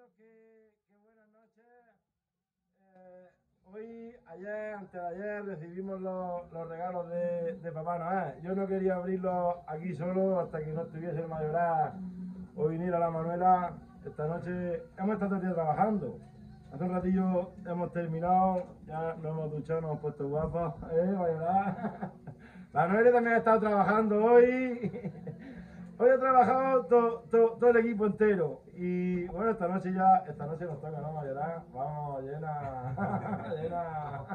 Bueno, qué buenas noches. Hoy, ayer, antes de ayer, recibimos los regalos de Papá Noel. Yo no quería abrirlos aquí solo hasta que no estuviese el mayoral o viniera la Manuela. Esta noche hemos estado todo el día trabajando. Hace un ratillo hemos terminado, ya nos hemos duchado, nos hemos puesto guapos. Mayoral. La Noelia también ha estado trabajando hoy. Hoy ha trabajado todo el equipo entero. Y bueno, esta noche nos toca, ¿no, Mayoral? Vamos, llena, llena.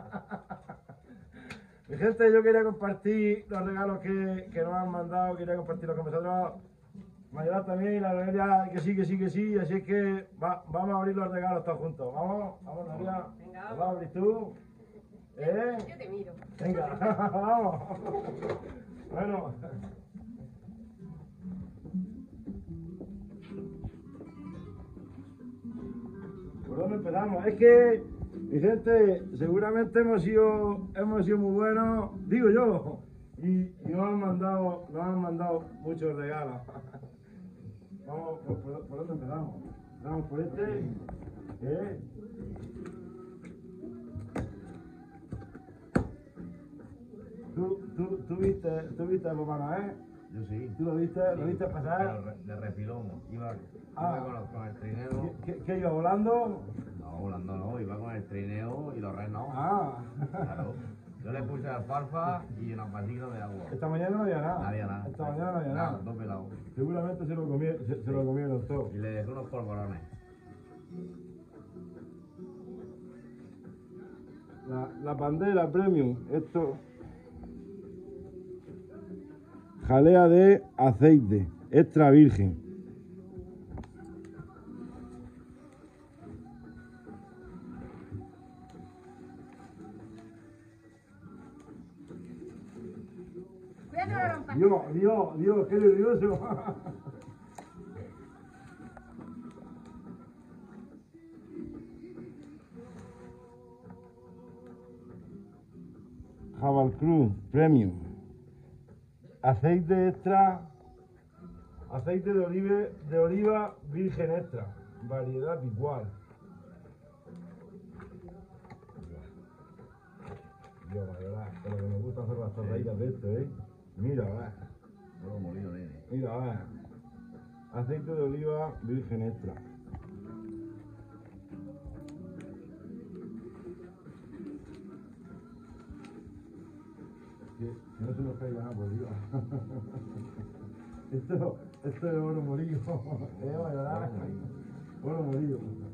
Mi gente, yo quería compartir los regalos que nos han mandado, quería compartirlos con vosotros. Mayoral también, y la Noelia, que sí, así es que vamos a abrir los regalos todos juntos. Vamos, Noelia. Venga, ¿Los vas a abrir tú? Yo te miro. Venga, vamos. Bueno. ¿Por dónde empezamos? Es que, mi gente, seguramente hemos sido muy buenos, digo yo, y nos han mandado muchos regalos. Vamos, ¿por dónde empezamos? Empezamos por este. ¿Tú viste a Papá Noel? Yo sí. ¿Tú lo viste? Sí, ¿Lo viste pasar? pero de refilón. Iba con el trineo. ¿Qué iba volando? No, volando no, iba con el trineo y los reyes no. Claro. Yo le puse alfalfa y unos vasitos de agua. Esta mañana no había nada. No había nada. Esta mañana no había nada. Dos pelados. Seguramente se lo comieron todos. Y le dejé unos polvorones. La bandera premium, esto. Jalea de aceite, extra virgen. Cuidado, no lo rompas. Dios, qué nervioso. Jabal Cruz Premium. Aceite extra. Aceite de oliva virgen extra. Variedad igual. Dios, la verdad, pero que me gusta hacer las torraditas de esto, Mira, va. Todo molido, nene. Mira, va. Aceite de oliva virgen extra. Que no se nos caiga nada por Dios. Esto es oro molido. ¿Verdad? Oro molido.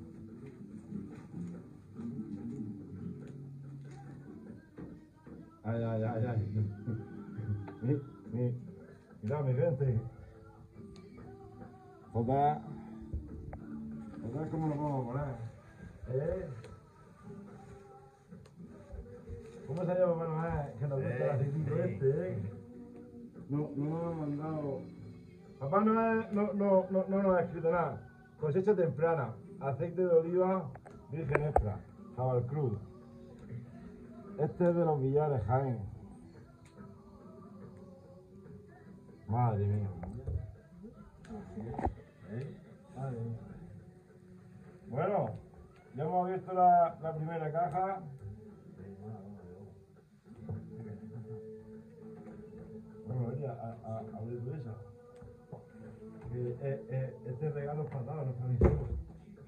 Ay. Mirad, mi gente. Joder, ¿cómo lo vamos a poner? ¿Cómo se llama Papá Noel? Que nos gusta el aceitito No nos han mandado. Papá Noel no nos ha escrito nada. Cosecha temprana, aceite de oliva virgen extra, Jabal Cruz. Este es de los Villares, Jaén. Madre mía. Madre mía. Bueno, ya hemos abierto la primera caja. Bueno, oye, abre tú esa. Este regalo es para todos, no es para mí solo.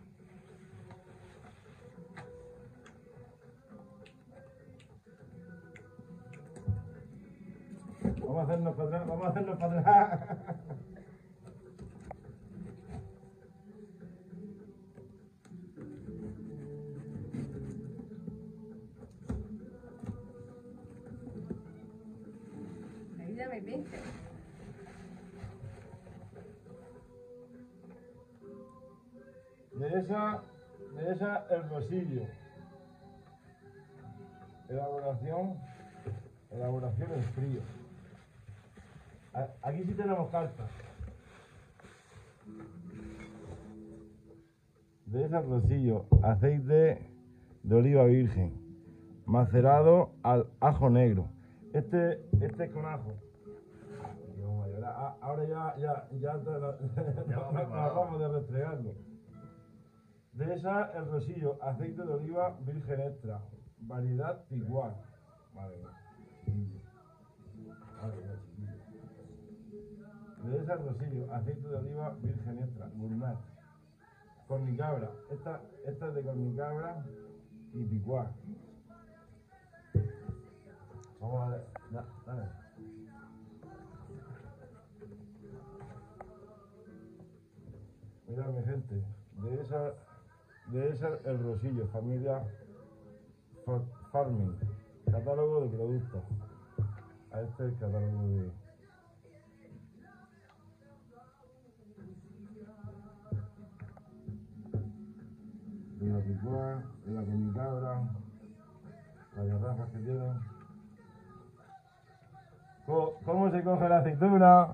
Vamos a hacernos para atrás. Ahí dame 20. De esa el rosillo. Elaboración en frío. Aquí sí tenemos cartas. De ese rosillo, aceite de oliva virgen, macerado al ajo negro. Este es con ajo. Ahora ya nos vamos de restregarlo. Dehesa El Rosillo, aceite de oliva virgen extra, variedad Tiguar. Madre mía, chiquillo. Madre mía, chiquillo. Dehesa El Rosillo, aceite de oliva virgen extra, gourmet. Cornicabra, esta es de cornicabra y Tiguar. Vamos a ver, dale. Mira mi gente, de esa El Rosillo, familia Farming, catálogo de productos. A este es el catálogo de la picuá, de la cornicabra, las garrafas que tienen. ¿Cómo se coge la aceituna?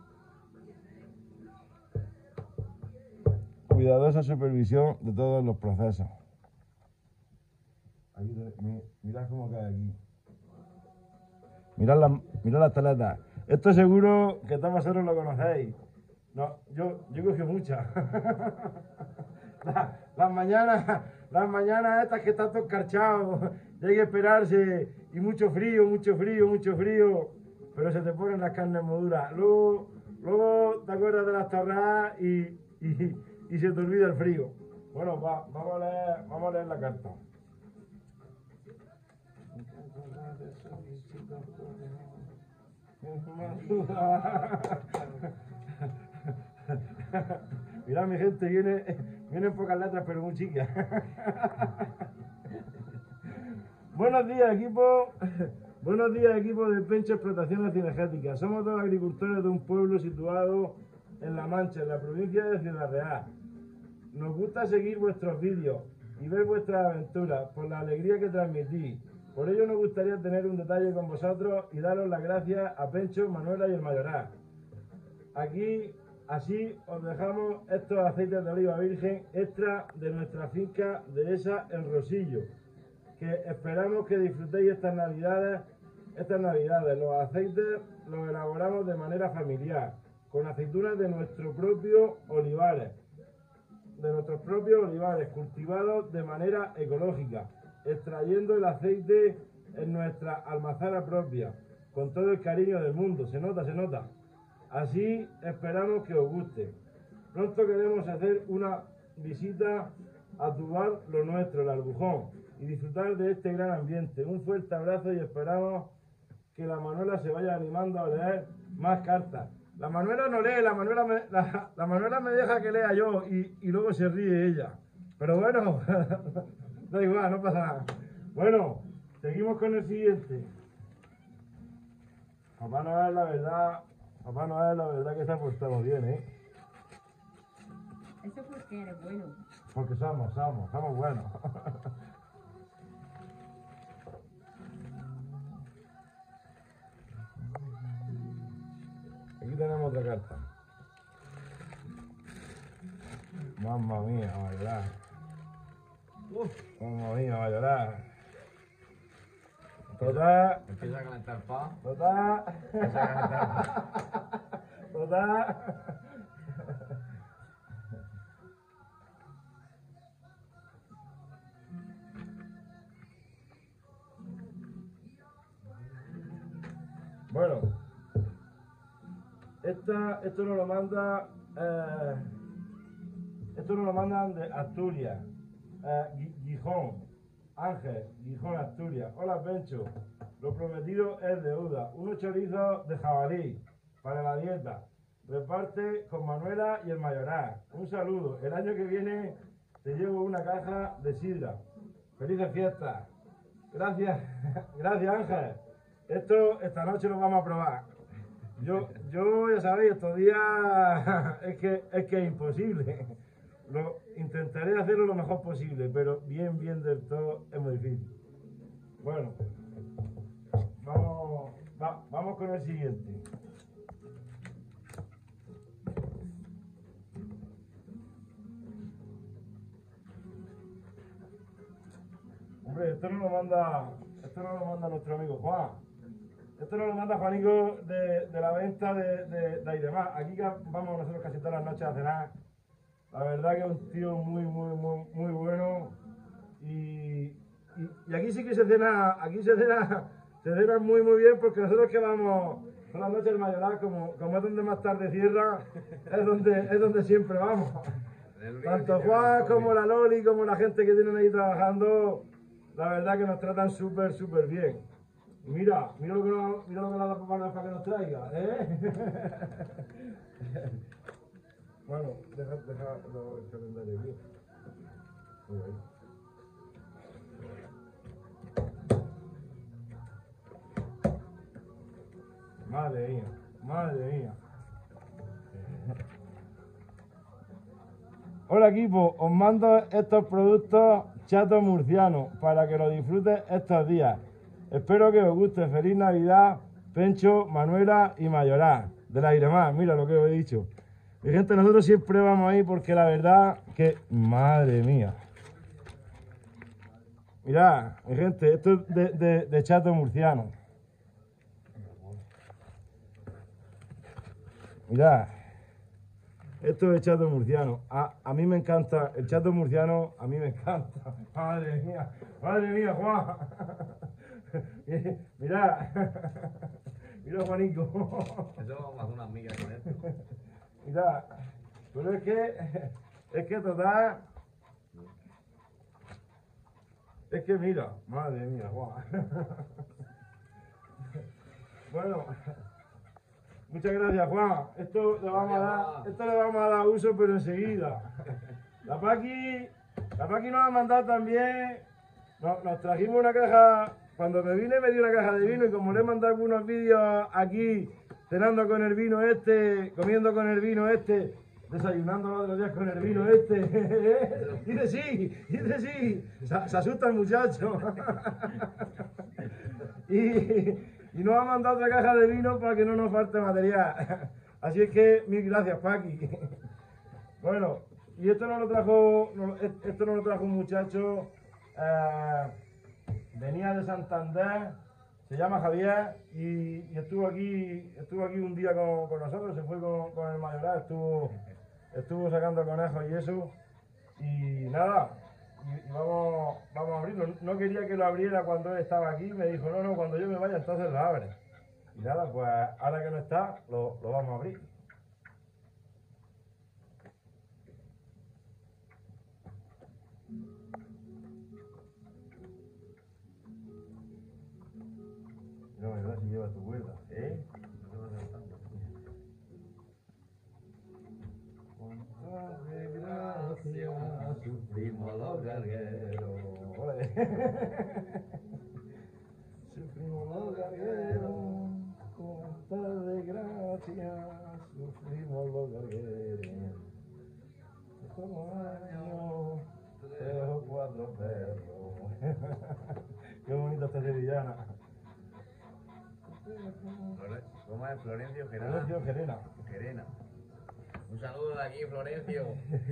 Cuidadosa supervisión de todos los procesos. Aquí, mirad cómo cae aquí. Mirad las teletas. Esto seguro que todos vosotros lo conocéis. No, yo cogí muchas. Las mañanas estas que están todos escarchados, y hay que esperarse, y mucho frío, pero se te ponen las carnes muy duras. Luego te acuerdas de las torradas y se te olvida el frío. Bueno, vamos a leer la carta. Mirad mi gente, vienen pocas letras pero muy chicas. Buenos días equipo de Pencho Explotaciones Cinegéticas. Somos dos agricultores de un pueblo situado en La Mancha, en la provincia de Ciudad Real. Nos gusta seguir vuestros vídeos y ver vuestras aventuras por la alegría que transmitís. Por ello nos gustaría tener un detalle con vosotros y daros las gracias a Pencho, Manuela y el Mayoral. Así os dejamos estos aceites de oliva virgen extra de nuestra finca Dehesa El Rosillo, que esperamos que disfrutéis estas navidades. Los aceites los elaboramos de manera familiar, con aceitunas de nuestros propios olivares, cultivados de manera ecológica, extrayendo el aceite en nuestra almazara propia, con todo el cariño del mundo. Se nota. Así esperamos que os guste. Pronto queremos hacer una visita a tu bar Lo Nuestro, el Albujón, y disfrutar de este gran ambiente. Un fuerte abrazo y esperamos que la Manuela se vaya animando a leer más cartas. La Manuela no lee, la Manuela me deja que lea yo y luego se ríe ella. Pero bueno, da igual, no pasa nada. Bueno, seguimos con el siguiente. Papá Noel, la verdad que se ha portado bien, ¿eh? Eso porque eres bueno. Porque somos buenos. Aquí tenemos otra carta. Mamma mía, va a llorar. Mamma mía, va a llorar. Total. Empieza a calentar el pan. Total. Empieza a calentar el pan. Total. Bueno, esto nos lo mandan de Asturias, Gijón, Ángel, Gijón, Asturias. Hola Pencho, lo prometido es deuda. Unos chorizos de jabalí para la dieta. Reparte con Manuela y el Mayoral. Un saludo. El año que viene te llevo una caja de sidra. Felices fiestas. Gracias Ángel. Esta noche lo vamos a probar. Yo ya sabéis, estos días es que es imposible. Intentaré hacerlo lo mejor posible, pero bien del todo es muy difícil. Bueno, vamos con el siguiente. Hombre, esto no lo manda nuestro amigo Juan. Esto nos lo manda Juanico de la venta de Aidemar. Aquí vamos nosotros casi todas las noches a cenar La verdad que es un tío muy bueno. Y aquí sí que se cena muy bien porque nosotros que vamos por la noche del Mayoral, como es donde más tarde cierra, es donde siempre vamos. Tanto Juan como la Loli, como la gente que tienen ahí trabajando, la verdad que nos tratan súper bien. Mira lo que nos da Papá Noel para que nos traiga, ¿eh? Bueno, deja el calendario aquí. Muy bien. Madre mía. Hola equipo, os mando estos productos chatos murcianos para que los disfrutes estos días. Espero que os guste. Feliz Navidad, Pencho, Manuela y Mayoral. Del Airemar, mira lo que os he dicho. Mi gente, nosotros siempre vamos ahí porque la verdad que... Madre mía. Mirad, mi gente, esto es de chato murciano. Mirad, esto es chato murciano. A mí me encanta, el chato murciano a mí me encanta. Madre mía, Juan. Mirad, mira Juanico. Eso vamos a hacer unas migas con esto. Mirad, pero es que total, es que mira, madre mía, Juan. Bueno. Muchas gracias, Juan. Esto le vamos a dar uso, pero enseguida. La Paqui nos ha mandado también. Nos trajimos una caja. Cuando me vine me dio una caja de vino y como le he mandado algunos vídeos aquí, cenando con el vino este, comiendo con el vino este, desayunando los otros días con el vino este. Dice sí. Se asusta el muchacho. Y nos ha mandado otra caja de vino para que no nos falte material. Así es que mil gracias, Paqui. Bueno, y esto nos lo trajo un muchacho, venía de Santander, se llama Javier y estuvo aquí un día con nosotros, se fue con el Mayoral, estuvo sacando conejos y eso. Y nada. Y vamos a abrirlo. No quería que lo abriera cuando él estaba aquí. Me dijo, no, cuando yo me vaya entonces lo abre. Y nada, pues ahora que no está, lo vamos a abrir. No, verdad, si lleva tu cuerda, ¿eh? Sufrimos los gargueros. Sufrimos los gargueros, con desgracia, sufrimos los gargueros. Como años, 3 o 4 perros. Qué bonita esta sevillana. ¿Cómo es? Florencio Gerena. Un saludo de aquí, Florencio.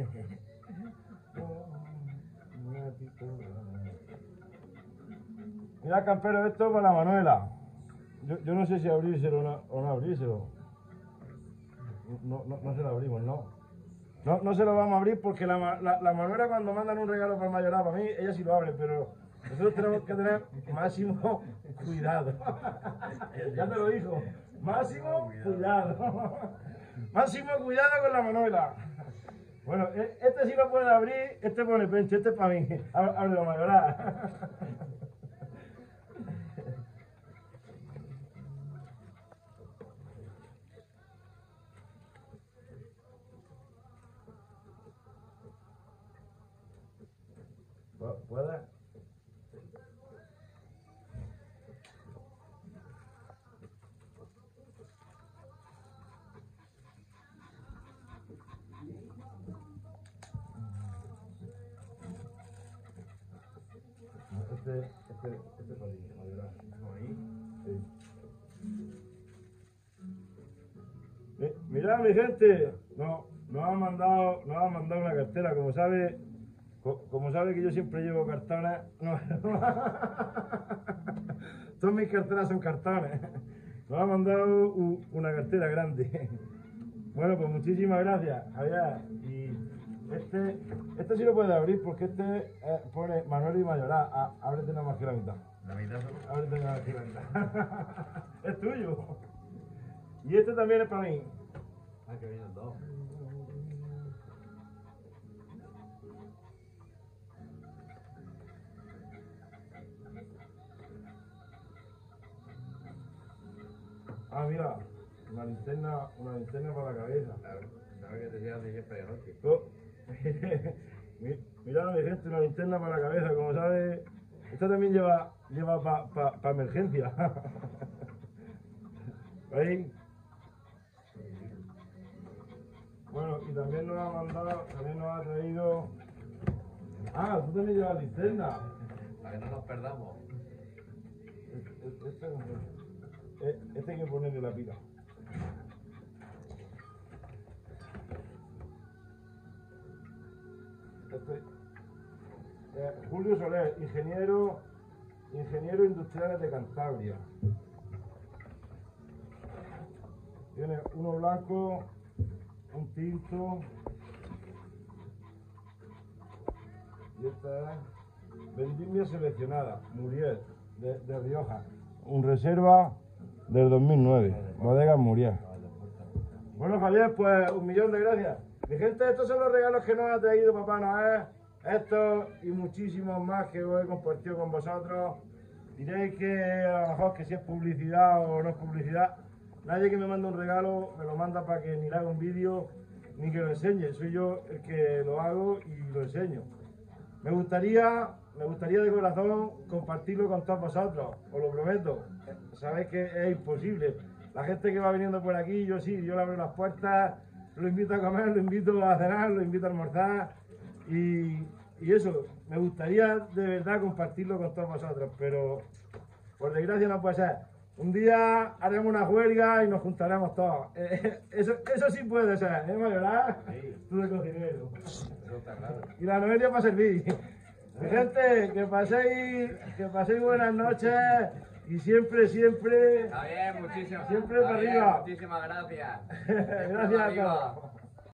Mira, campero, esto es para la Manuela. Yo no sé si abrírselo o no abrírselo. No se lo abrimos, no. No se lo vamos a abrir porque la Manuela cuando mandan un regalo para el Mayoral, para mí, ella sí lo abre, pero nosotros tenemos que tener máximo cuidado. Ya te lo dijo. Máximo cuidado. Máximo cuidado con la Manuela. Bueno, este sí lo puede abrir, este pone Pencho, este es para mí. Ábrelo, Mayoral. ¿Puede? Este para ti, Mayoral. Sí. Mirad, mi gente, nos ha mandado una cartera, como sabe que yo siempre llevo cartones, todas mis carteras son cartones. Nos ha mandado una cartera grande. Bueno, pues muchísimas gracias, Javier. Este sí lo puede abrir porque este pone Manuel y Mayoral. Ábrete nada más que la mitad. ¿La mitad solo? Ábrete nada más que la mitad. Es tuyo. Y este también es para mí. Ah, que vienen dos. Ah, mira, una linterna para la cabeza. Claro, sabes que te llevas de siempre de noche. Oh. Mira, mi gente, una linterna para la cabeza, como sabes. Esta también lleva para emergencia. ¿Veis? Bueno, y también nos ha mandado, también nos ha traído. Ah, tú también llevas linterna. Para que no nos perdamos. Este hay que ponerle la pila. Julio Soler, ingeniero industrial de Cantabria. Tiene uno blanco, un tinto. Y esta es vendimia seleccionada, Muriel, de Rioja. Un reserva del 2009, bodega Muriel. Bueno, Javier, pues 1.000.000 de gracias. Mi gente, estos son los regalos que nos ha traído Papá Noel. Estos y muchísimos más que os he compartido con vosotros. Diréis que a lo mejor que si es publicidad o no es publicidad. Nadie que me manda un regalo me lo manda para que ni le haga un vídeo ni que lo enseñe. Soy yo el que lo hago y lo enseño. Me gustaría de corazón compartirlo con todos vosotros, os lo prometo. Sabéis que es imposible. La gente que va viniendo por aquí, yo sí, yo le abro las puertas, lo invito a comer, lo invito a cenar, lo invito a almorzar y eso, me gustaría de verdad compartirlo con todos vosotros, pero por desgracia no puede ser. Un día haremos una huelga y nos juntaremos todos. Eso sí puede ser, ¿eh, Mayoral? Sí. Tú de cocinero. Eso está claro. Y la Noelia para servir. Mi gente, que paséis buenas noches y siempre, Está bien, muchísimas Siempre para arriba. Muchísimas gracias. gracias a todos.